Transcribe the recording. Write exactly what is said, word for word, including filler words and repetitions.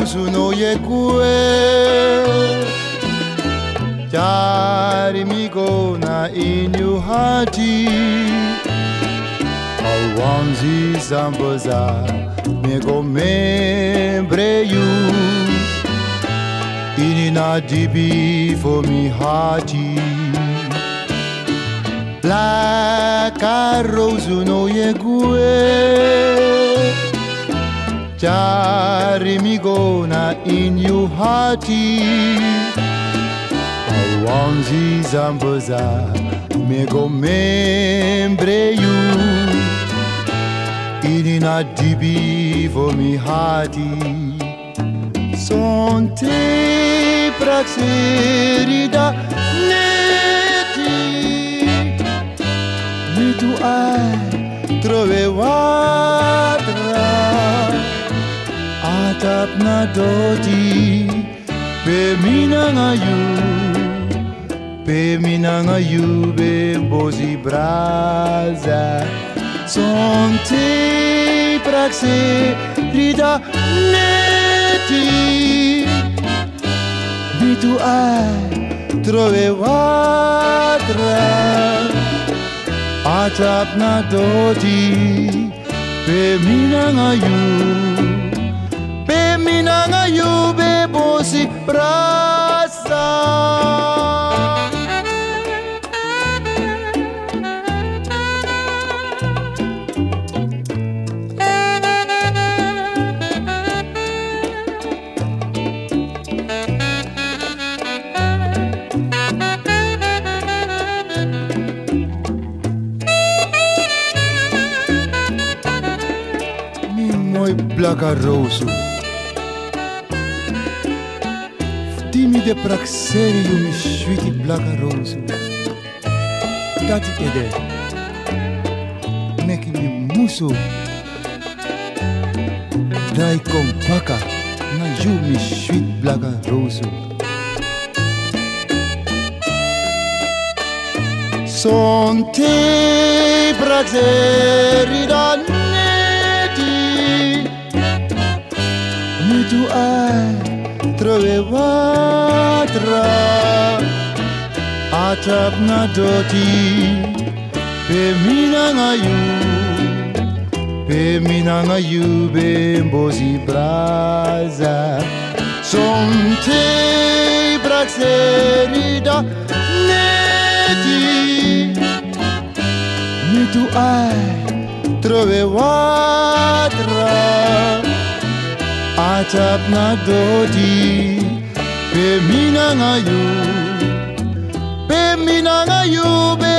rosuno ye kue Jari mi gona inyu hati Awanzi zambaza me go membre you Ini na dibi for me hati Blaka rosuno ye kue Jari mi gona inyu hati Awanzi zambaza me go membre you Ini na dibi for me hati Son te praxerida neti Mi tu ai trovevatra Atap na doti Pe minanga you Pe minanga you Be bozi brasa Son te praxerida neti Mi tu ai trovevatra Atap na doti Pe minanga you Pe minanga you Be bosi brasa Blaka rosu Dimi de praxeri yu mi shwiti blaka rosu Dati ede Neki mi musu Dai kompaka Na yu mi shwit blaka rosu Son te praxeri da Mi tu ai trovevatra Atap na doti Pe minanga you Pe minanga you Be bozi brasa Son te praxerida neti Mi tu ai trovevatra Atap na doti Pe minanga you Pe minanga you Be